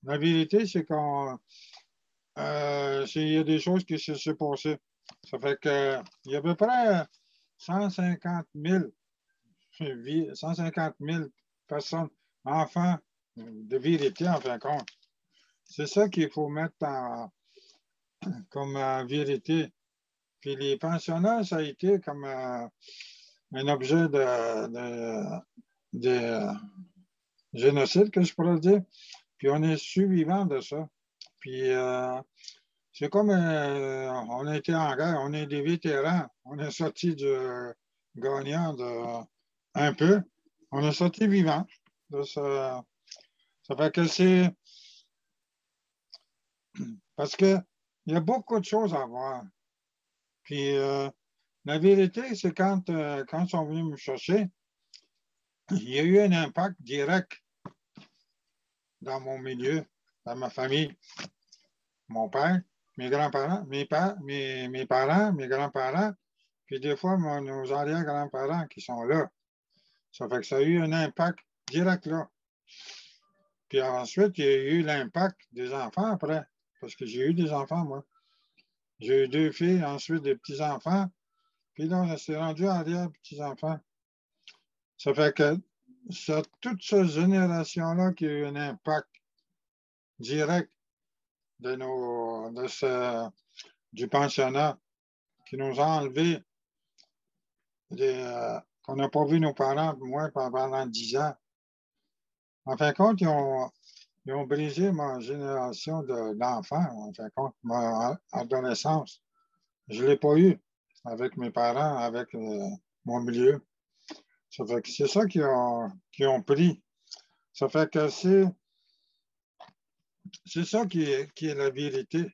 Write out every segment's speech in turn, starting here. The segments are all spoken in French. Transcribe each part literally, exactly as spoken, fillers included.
La vérité, c'est qu'on euh, c'est- il y a des choses qui se sont passées. Ça fait que il y a à peu près cent cinquante mille, vi- cent cinquante mille personnes, enfants de vérité, en fin de compte. C'est ça qu'il faut mettre en- comme euh, vérité. Puis les pensionnats, ça a été comme euh, un objet de, de, de génocide, que je pourrais dire. Puis on est survivant de ça. Puis euh, c'est comme euh, on a été en guerre, on est des vétérans. On est sorti du gagnant de un peu. On est sorti vivant de ça. Ça fait que c'est parce que il y a beaucoup de choses à voir. Puis euh, la vérité, c'est quand, euh, quand ils sont venus me chercher, il y a eu un impact direct dans mon milieu, dans ma famille, mon père, mes grands-parents, mes, pa mes, mes parents, mes grands-parents, puis des fois mon, nos arrière-grands-parents qui sont là. Ça fait que ça a eu un impact direct là. Puis ensuite, il y a eu l'impact des enfants après, parce que j'ai eu des enfants, moi. J'ai eu deux filles, ensuite des petits-enfants, puis là, on s'est rendu arrière-petits-enfants. Ça fait que c'est toute cette génération-là qui a eu un impact direct de nos, de ce, du pensionnat qui nous a enlevé euh, qu'on n'a pas vu nos parents, moi, pendant dix ans. En fin de compte, ils ont, ils ont brisé ma génération d'enfants, en fin de compte, ma adolescence. Je ne l'ai pas eu avec mes parents, avec euh, mon milieu. Ça fait que c'est ça qu'ils ont, qu'ils ont pris. Ça fait que c'est, c'est ça qui est, qui est la vérité.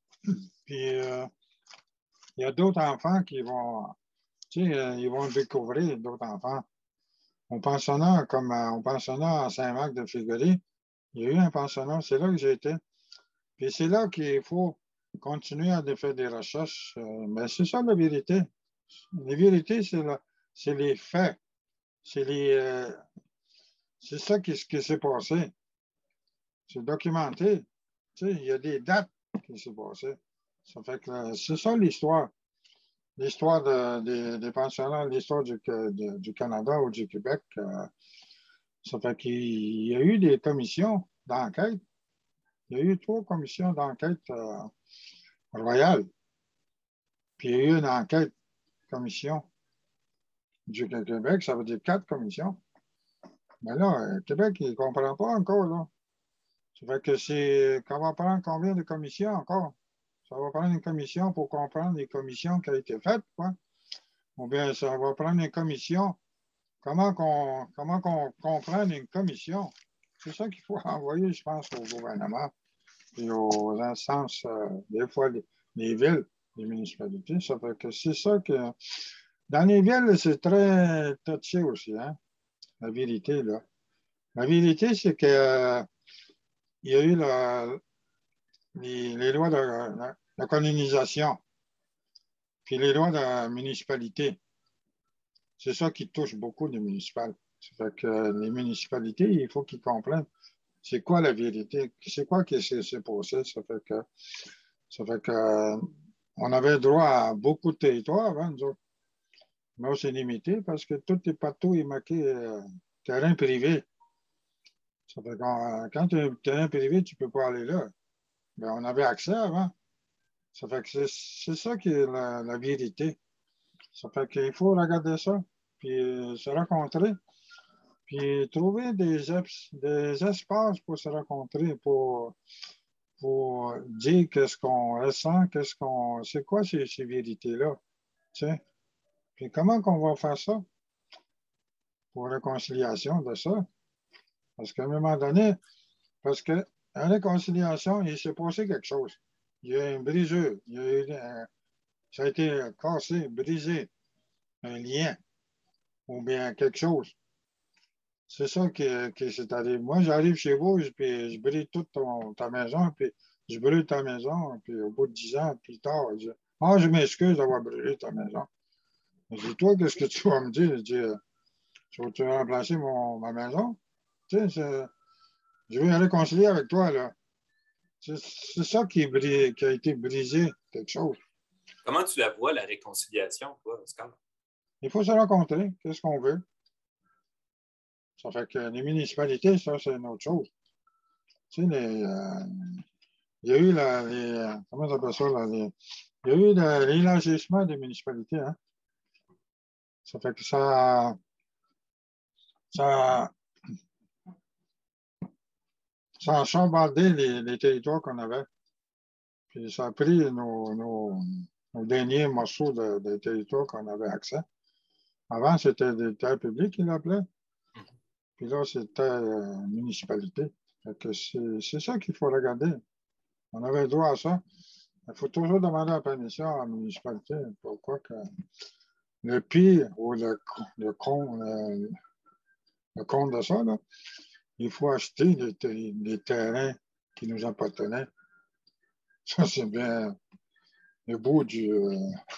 Puis, euh, il y a d'autres enfants qui vont, tu sais, euh, ils vont découvrir d'autres enfants. Au pensionnat, comme euh, au pensionnat à Saint-Marc-de-Figuerie, il y a eu un pensionnat, c'est là que j'ai été. Puis c'est là qu'il faut continuer à faire des recherches. Euh, mais c'est ça la vérité. La vérité, c'est la, c'est les faits. C'est les, euh, c'est ça qui, qui s'est passé. C'est documenté. Tu sais, il y a des dates qui s'est passé. Ça fait que euh, c'est ça l'histoire. L'histoire de, des, des pensionnats, l'histoire du, de, du Canada ou du Québec. Euh, ça fait qu'il y a eu des commissions d'enquête. Il y a eu trois commissions d'enquête euh, royales. Puis il y a eu une enquête commission du Québec, ça veut dire quatre commissions. Mais là, le Québec, il ne comprend pas encore, là. Ça fait que c'est, qu'on va prendre combien de commissions encore? Ça va prendre une commission pour comprendre les commissions qui ont été faites, quoi. Ou bien ça va prendre une commission. Comment qu'on, comment qu'on comprend une commission? C'est ça qu'il faut envoyer, je pense, au gouvernement et aux instances, euh, des fois, les, les villes, les municipalités. Ça fait que c'est ça que. Dans les villes, c'est très touché aussi, hein, la vérité, là. La vérité, c'est que euh, il y a eu la, les, les, lois de la, la, colonisation, puis les lois de la municipalité. C'est ça qui touche beaucoup les municipales. Ça fait que les municipalités, il faut qu'ils comprennent c'est quoi la vérité, c'est quoi qui s'est passé. Ça fait que, ça fait que euh, on avait droit à beaucoup de territoires avant, nous autres. Mais c'est limité parce que tout est partout est marqué euh, terrain privé. Ça fait quand, quand tu as un terrain privé, tu ne peux pas aller là. Mais on avait accès avant. Ça fait que c'est ça qui est la, la vérité. Ça fait qu'il faut regarder ça, puis euh, se rencontrer, puis trouver des, des espaces pour se rencontrer, pour, pour dire qu'est-ce qu'on ressent, qu'est-ce qu'on. C'est quoi ces, ces vérités-là? Tu sais? Puis comment qu'on va faire ça pour réconciliation de ça? Parce qu'à un moment donné, parce que en réconciliation, il s'est passé quelque chose. Il y a une brisure, il y a eu, euh, ça a été cassé, brisé, un lien ou bien quelque chose. C'est ça qui, qui s'est arrivé. Moi, j'arrive chez vous, je, puis je brille toute ton, ta maison, puis je brûle ta maison, puis au bout de dix ans, plus tard, je dis, ah, je m'excuse d'avoir brûlé ta maison. Je dis, toi, qu'est-ce que tu vas me dire? Je dis, euh, tu vas-tu remplacer mon, ma maison? Tu sais, je veux me réconcilier avec toi, là. C'est ça qui, est brisé, qui a été brisé, quelque chose. Comment tu la vois, la réconciliation, toi, Oscar? Il faut se rencontrer. Qu'est-ce qu'on veut? Ça fait que les municipalités, ça, c'est une autre chose. Tu sais, les, euh, il y a eu la, les, comment on appelle ça, là, les, il y a eu l'élargissement des municipalités, hein? Ça fait que ça, ça, ça a chambardé les, les territoires qu'on avait. Puis ça a pris nos, nos, nos derniers morceaux de, de territoires qu'on avait accès. Avant, c'était des terres publiques qu'ils l'appelaient. Puis là, c'était euh, municipalité. C'est ça qu'il faut regarder. On avait le droit à ça. Il faut toujours demander la permission à la municipalité. Pourquoi que le pire ou le, le, con, le, le compte de ça, là, il faut acheter des, des terrains qui nous appartenaient. Ça, c'est bien le bout du euh,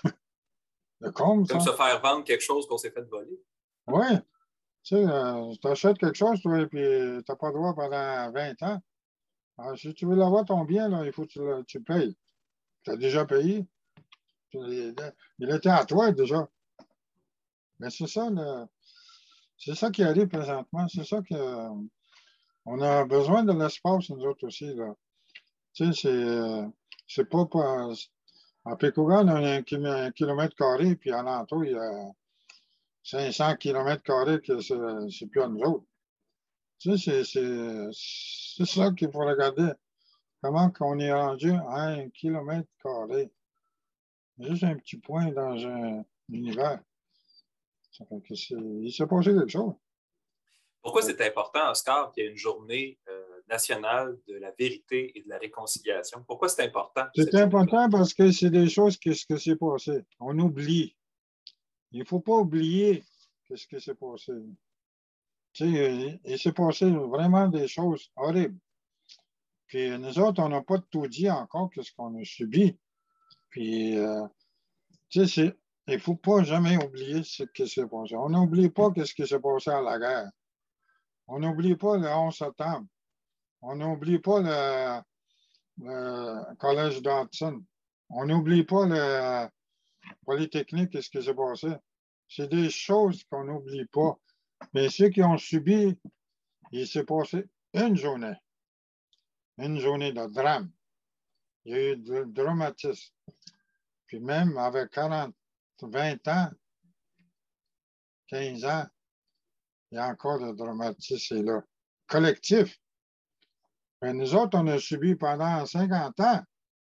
le compte, Comme ça. se faire vendre quelque chose qu'on s'est fait voler. Oui. Tu sais, euh, tu achètes quelque chose, toi, et puis tu n'as pas le droit pendant vingt ans. Alors, si tu veux l'avoir, ton bien, là, il faut que tu, le, tu payes. Tu as déjà payé. Il, il était à toi déjà. Mais c'est ça, c'est ça qui arrive présentement. C'est ça que euh, on a besoin de l'espace, nous autres aussi. Là. Tu sais, c'est, euh, c'est pas, pas. À Pécougan, on a un, un kilomètre carré, puis à l'entour, il y a cinq cents kilomètres carrés que c'est plus à nous autres. Tu sais, c'est ça qu'il faut regarder. Comment qu'on est rendu à un kilomètre carré. Juste un petit point dans un univers. Ça fait que il s'est passé quelque chose. Pourquoi c'est important, Oscar, qu'il y ait une journée euh, nationale de la vérité et de la réconciliation? Pourquoi c'est important? C'est important parce que c'est des choses que ce qui s'est passé. On oublie. Il ne faut pas oublier ce qui s'est passé. Tu sais, il s'est passé vraiment des choses horribles. Puis nous autres, on n'a pas tout dit encore que ce qu'on a subi. Puis, euh, tu sais, il ne faut pas jamais oublier ce qui s'est passé. On n'oublie pas ce qui s'est passé à la guerre. On n'oublie pas le onze septembre. On n'oublie pas le, le collège d'Hudson. On n'oublie pas le Polytechnique et ce qui s'est passé. C'est des choses qu'on n'oublie pas. Mais ceux qui ont subi, il s'est passé une journée. Une journée de drame. Il y a eu du dramatisme. Puis même avec quarante, vingt ans, quinze ans, il y a encore le dramatisme là. Collectif. Mais nous autres, on a subi pendant cinquante ans.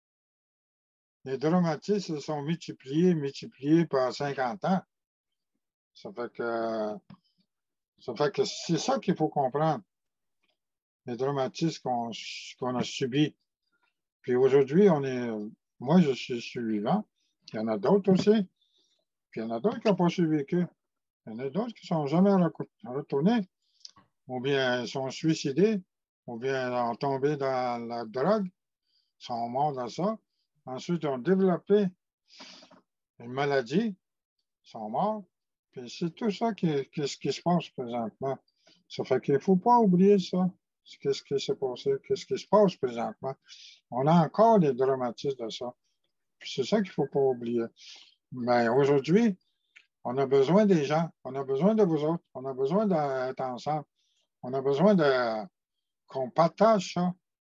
Les dramatismes se sont multipliés, multipliés par cinquante ans. Ça fait que, ça fait que c'est ça qu'il faut comprendre. Les dramatismes qu'on qu'on a subis. Puis aujourd'hui, on est, moi, je suis survivant. Il y en a d'autres aussi. Puis il y en a d'autres qui n'ont pas survécu. Il y en a d'autres qui ne sont jamais retournés, ou bien sont suicidés, ou bien ont tombé dans la drogue, sont morts dans ça. Ensuite, ils ont développé une maladie, sont morts. Puis c'est tout ça qui, qui, qui se passe présentement. Ça fait qu'il ne faut pas oublier ça. Qu'est-ce qui s'est passé, qu'est-ce qui se passe présentement. On a encore des dramatismes de ça. Puis c'est ça qu'il ne faut pas oublier. Mais aujourd'hui, on a besoin des gens, on a besoin de vous autres, on a besoin d'être ensemble, on a besoin de qu'on partage ça.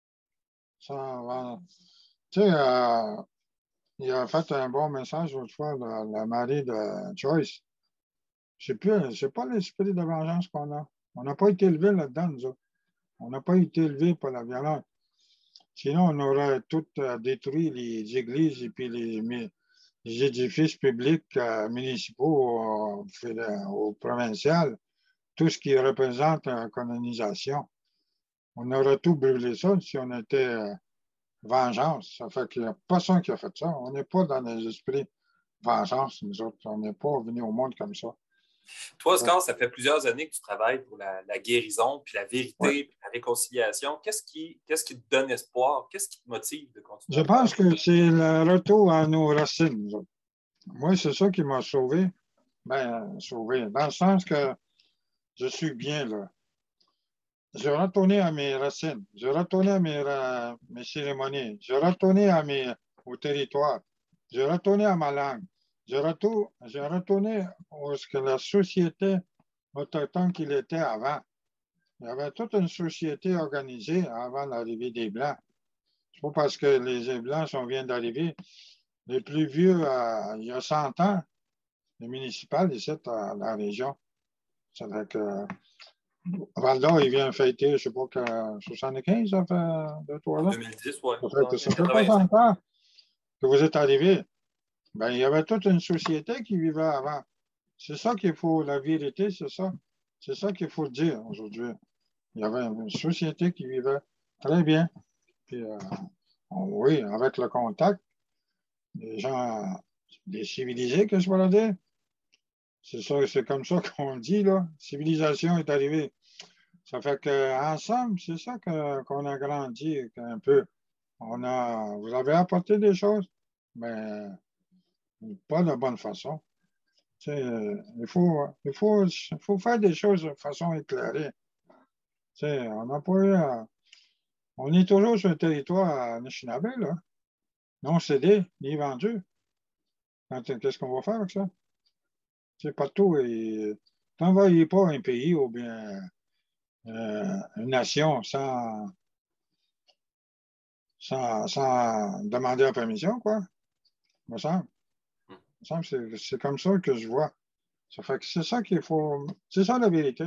ça tu sais, euh, il a fait un bon message l'autre fois, le, le mari de Joyce. C'est plus, c'est pas l'esprit de vengeance qu'on a. On n'a pas été élevés là-dedans, nous autres. On n'a pas été élevés par la violence. Sinon, on aurait tout euh, détruit les églises et puis les, les édifices publics euh, municipaux euh, au provincial, tout ce qui représente la colonisation. On aurait tout brûlé ça si on était euh, vengeance. Ça fait qu'il n'y a personne qui a fait ça. On n'est pas dans les esprits vengeance, nous autres. On n'est pas venus au monde comme ça. Toi, Oscar, ça fait plusieurs années que tu travailles pour la, la guérison, puis la vérité, ouais. puis la réconciliation. Qu'est-ce qui, qu'est-ce qui te donne espoir? Qu'est-ce qui te motive de continuer? Je pense que c'est le retour à nos racines, nous autres. Moi, c'est ça qui m'a sauvé. Ben, sauvé. Dans le sens que je suis bien là. je retournais à mes racines, je retournais à mes, euh, mes cérémonies, je retournais à mes, au territoire, je retournais à ma langue, je retournais, je retournais à ce que la société autochtone qu'il était avant. Il y avait toute une société organisée avant l'arrivée des Blancs. C'est pas parce que les Blancs sont, viennent d'arriver. Les plus vieux, euh, il y a cent ans, les municipales ici, à la région. Ça fait que Val-d'Or, il vient fêter, je ne sais pas, que soixante-quinze, ça fait deux, trois En ans. deux mille dix, oui. Ça fait, ça fait pas quatre-vingt-cinq. cent ans que vous êtes arrivés. Ben, il y avait toute une société qui vivait avant. C'est ça qu'il faut, la vérité, c'est ça. C'est ça qu'il faut dire aujourd'hui. Il y avait une société qui vivait très bien. Puis, euh, oui, avec le contact, les gens, des civilisés, que je veux dire. C'est ça, c'est comme ça qu'on dit, là. Civilisation est arrivée. Ça fait qu'ensemble, c'est ça que, qu'on a grandi un peu. On a, vous avez apporté des choses, mais pas de bonne façon. Tu sais, il faut, il faut, il faut faire des choses de façon éclairée. Tu sais, on n'a pas eu à- on est toujours sur un territoire anishinaabe, là. Non cédé, ni vendu. Qu'est-ce qu'on va faire avec ça? C'est partout. Et n'envoyez pas un pays ou bien euh, une nation sans, sans, sans demander la permission, quoi. Me semble. Me semble que c'est, c'est comme ça que je vois. Ça fait que c'est ça qu'il faut. C'est ça la vérité.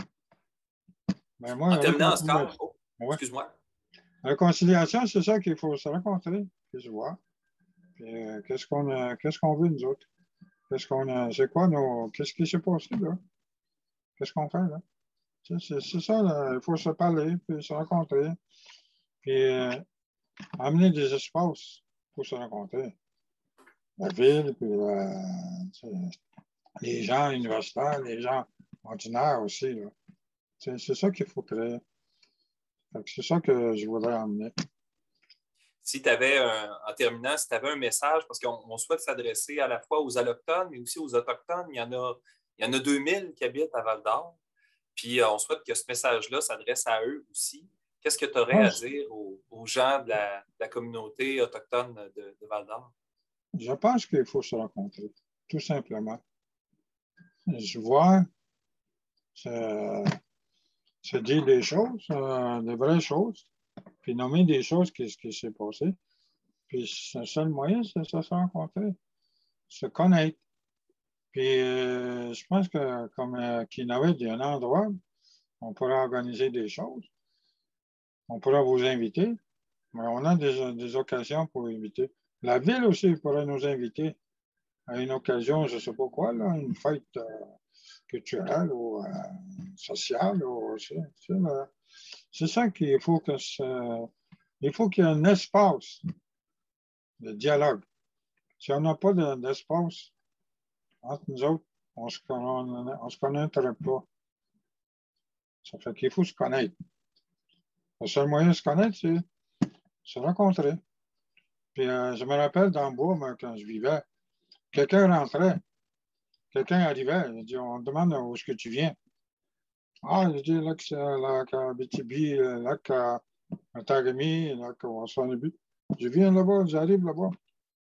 Mais moi, En la terminant, réconciliation, Oscar, oh, ouais. excuse-moi. La réconciliation, c'est ça qu'il faut se rencontrer, que je vois. Puis, euh, qu'est-ce qu'on a, qu'est-ce qu'on veut, nous autres? Qu'est-ce qu'on a, c'est quoi nos. Qu'est-ce qui s'est passé, là? Qu'est-ce qu'on fait, là? C'est, c'est, c'est ça, là. Il faut se parler, puis se rencontrer. Puis euh, amener des espaces pour se rencontrer. La ville, puis euh, les gens universitaires, les gens ordinaires aussi. Là. C'est, c'est ça qu'il faut créer. C'est ça que je voudrais amener. Si tu avais, un, en terminant, si tu avais un message, parce qu'on on souhaite s'adresser à la fois aux Allochtones, mais aussi aux Autochtones, il y en a, il y en a deux mille qui habitent à Val-d'Or. Puis euh, on souhaite que ce message-là s'adresse à eux aussi. Qu'est-ce que tu aurais Moi, à dire aux, aux gens de la, de la communauté autochtone de, de Val-d'Or? je pense qu'il faut se rencontrer, tout simplement. Je vois, se, se dire des choses, euh, des vraies choses, puis nommer des choses, qu'est-ce qui s'est passé. Puis le seul moyen, c'est de se rencontrer, se connaître. Puis euh, je pense que comme euh, Kinawet, il y a un endroit, on pourrait organiser des choses. On pourrait vous inviter. Mais on a des, des occasions pour inviter. La ville aussi pourrait nous inviter à une occasion, je ne sais pas quoi, là, une fête euh, culturelle ou euh, sociale. Ou, c'est, c'est, euh, c'est ça qu'il faut que ce, il faut qu'il y ait un espace de dialogue. Si on n'a pas de, d'espace entre nous autres, on ne se, on, on se connaîtrait pas. Ça fait qu'il faut se connaître. Le seul moyen de se connaître, c'est se rencontrer. Puis euh, je me rappelle dans le bois, moi, quand je vivais, quelqu'un rentrait, quelqu'un arrivait, il dit, on demande où est-ce que tu viens. Ah, je dis, là, que c'est là, qu'à Abitibi, là, qu'à Matagami, là, qu'on s'en est. Je viens là-bas, j'arrive là-bas.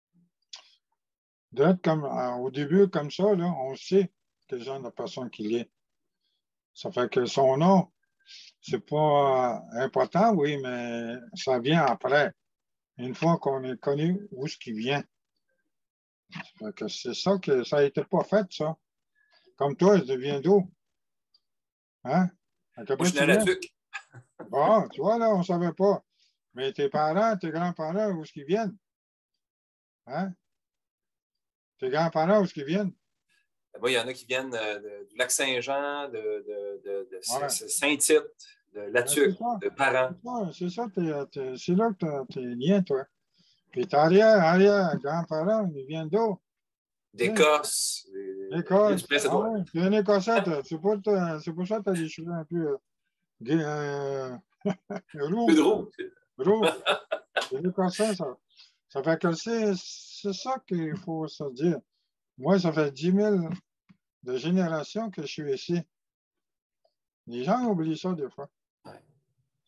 D'être comme, euh, au début, comme ça, là, on sait quel genre de personne qu'il est. Ça fait que son nom, c'est pas euh, important, oui, mais ça vient après. Une fois qu'on est connu où est-ce qu'il vient. Ça fait que c'est ça que ça a été pas fait, ça. Comme toi, je viens d'où? Hein? À quel Moi, je point suis né tu à la viens? Tuque. Bon, tu vois, là, on ne savait pas. Mais tes parents, tes grands-parents, où est-ce qu'ils viennent? Hein? Tes grands-parents, où est-ce qu'ils viennent? Moi, il y en a qui viennent de, de, du lac Saint-Jean, de, de, de, de Ouais. Saint-Tite, de La Ben, c'est Tuque, ça. de Parent. C'est ça, c'est ça, t'es, t'es, c'est là que tu es lien, toi. Puis tes arrière, arrière, grands-parents, ils viennent d'où? Tu sais, d'Écosse, du Écosse. Ah Prince-Édouard. oui, tu es un Écossais, toi. C'est pas, ta- c'est pour ça que tu as des cheveux un peu euh, gay, euh, Peu roux. de roux. Roux. C'est l'Écossais, ça. Ça fait que c'est, c'est ça qu'il faut se dire. Moi, ça fait dix mille de générations que je suis ici. Les gens oublient ça des fois. Ouais.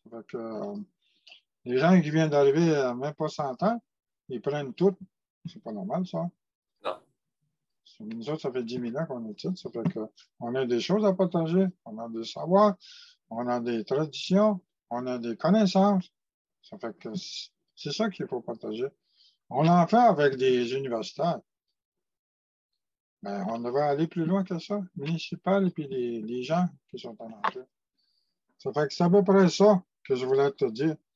Ça fait que, euh, les gens qui viennent d'arriver à même pas cent ans, ils prennent tout. C'est pas normal, ça. Non. Nous autres, ça fait dix mille ans qu'on est ici. Ça fait qu'on a des choses à partager. On a des savoirs, on a des traditions, on a des connaissances. Ça fait que c'est ça qu'il faut partager. On en fait avec des universitaires. Mais on devrait aller plus loin que ça, municipal et puis les, les gens qui sont en entrée. Ça fait que c'est à peu près ça que je voulais te dire.